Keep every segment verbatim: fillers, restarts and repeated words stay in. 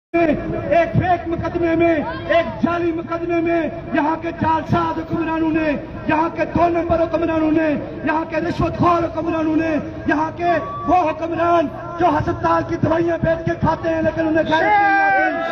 ایک فیک مقدمے میں، ایک جعلی مقدمے میں یہاں کے جعلساز حکمرانوں نے، یہاں کے دو نمبر حکمرانوں نے، یہاں کے رشوت خور حکمرانوں نے، یہاں کے وہ حکمران جو ہسپتال کی دوائیاں بیچ کے کھاتے ہیں لیکن انہیں غیرت نہیں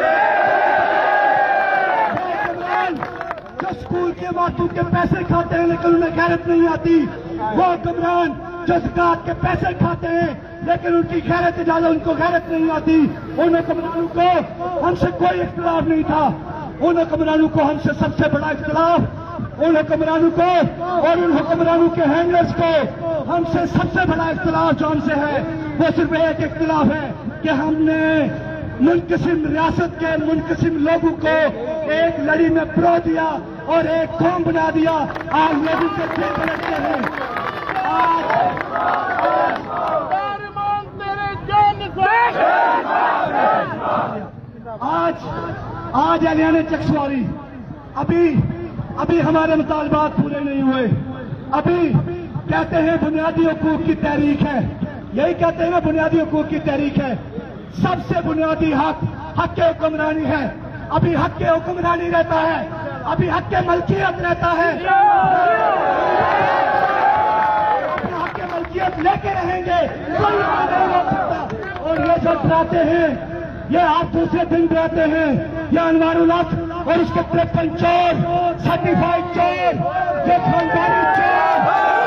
آتی، وہ حکمران جو اسکول کے ماتوں کے پیسے کھاتے ہیں لیکن انہیں غیرت نہیں آتی، وہ حکمران جو زکوٰۃ کے پیسے کھاتے ہیں لیکن ان کی غیرت اجازت ان کو غیرت نہیں آتی۔ ان حکمرانوں کو ہم سے کوئی اختلاف نہیں تھا، ان حکمرانوں کو ہم سے سب سے بڑا اختلاف، ان حکمرانوں کو اور ان حکمرانوں کے ہینڈلرز کو ہم سے سب سے بڑا اختلاف جو ہم سے ہے وہ صرف ایک اختلاف ہے کہ ہم نے منقسم ریاست کے منقسم لوگوں کو ایک لڑی میں پرو دیا اور ایک قوم بنا دیا۔ آج لوگوں کے دل بھڑکتے ہیں، آج آج الیانے چکسواری ابھی ابھی ہمارے مطالبات پورے نہیں ہوئے، ابھی کہتے ہیں بنیادی حقوق کی تحریک ہے، یہی کہتے ہیں نا بنیادی حقوق کی تحریک ہے، سب سے بنیادی حق حق کے حکمرانی ہے، ابھی حق کے حکمرانی رہتا ہے، ابھی حق کے ملکیت رہتا ہے، حق کے ملکیت لے کے رہیں گے، کوئی نہیں روک سکتا۔ اور یہ جو ڈراتے ہیں، یہ آپ دوسرے دن ڈراتے ہیں، یہ انوار الحق اور اس کے ترپن چور، سرٹیفائڈ چور، یہ خاندانی چور،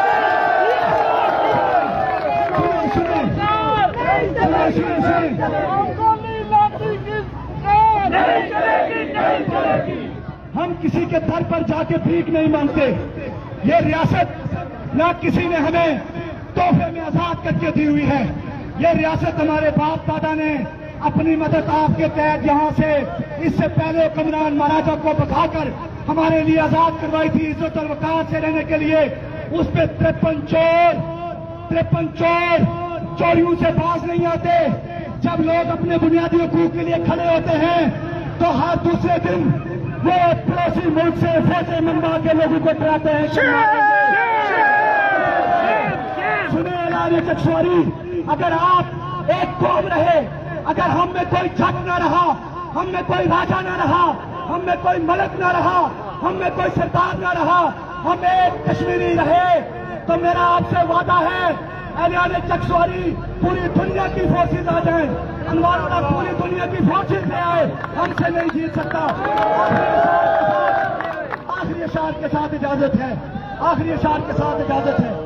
ہم کسی کے در پر جا کے بھیک نہیں مانگتے، یہ ریاست نہ کسی نے ہمیں تحفے میں آزاد کر کے دی ہوئی ہے، یہ ریاست ہمارے باپ دادا نے اپنی مدد آپ کے تحت یہاں سے اس سے پہلے حکمران مہاراجا کو بکھا کر ہمارے لیے آزاد کروائی تھی عزت اور وقار سے رہنے کے لیے۔ اس پہ ترپن چور ترپن چور چوریوں سے باز نہیں آتے۔ جب لوگ اپنے بنیادی حقوق کے لیے کھڑے ہوتے ہیں تو ہر دوسرے دن وہ پڑوسی ملک سے فوجیں منگوا کے لوگوں کو ڈراتے ہیں۔ سنیں الیانے چکسواری، اگر آپ ایک قوم رہے، اگر ہم میں کوئی جٹ نہ رہا، ہم میں کوئی راجا نہ رہا، ہم میں کوئی ملک نہ رہا، ہم میں کوئی سردار نہ رہا، ہم ایک کشمیری رہے، تو میرا آپ سے وعدہ ہے الیانے چکسواری پوری دنیا کی فورسز آ جائیں، انوار الحق پوری دنیا کی فورسز لے آئے، ہم سے نہیں جیت سکتا۔ آخری اشعار کے ساتھ اجازت ہے، آخری اشعار کے ساتھ اجازت ہے،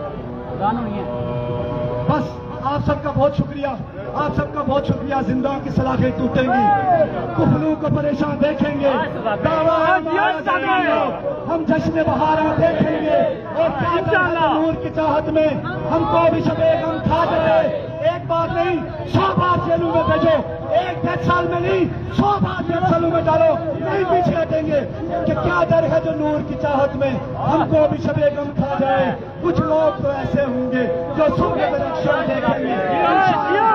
بس آپ سب کا بہت شکریہ، آپ سب کا بہت شکریہ۔ زندہ کی سلاخیں ٹوٹیں گی، کفلوں کو پریشان دیکھیں گے، ہم جشن بہارا دیکھیں گے، اور نور کی چاہت میں ہم کو بھی شب غم کھا جائے۔ ایک بار نہیں سو بار جیلوں میں بھیجو، ایک ڈیڑھ سال میں نہیں سو بار ڈیڑھ سالوں میں ڈالو، نہیں پیچھے ہٹیں گے کہ کیا ڈر ہے جو نور کی چاہت میں ہم کو بھی شب غم کھا جائے۔ کچھ لوگ تو ایسے ہوں گے جو صبح میں رکشہ دیکھیں گے۔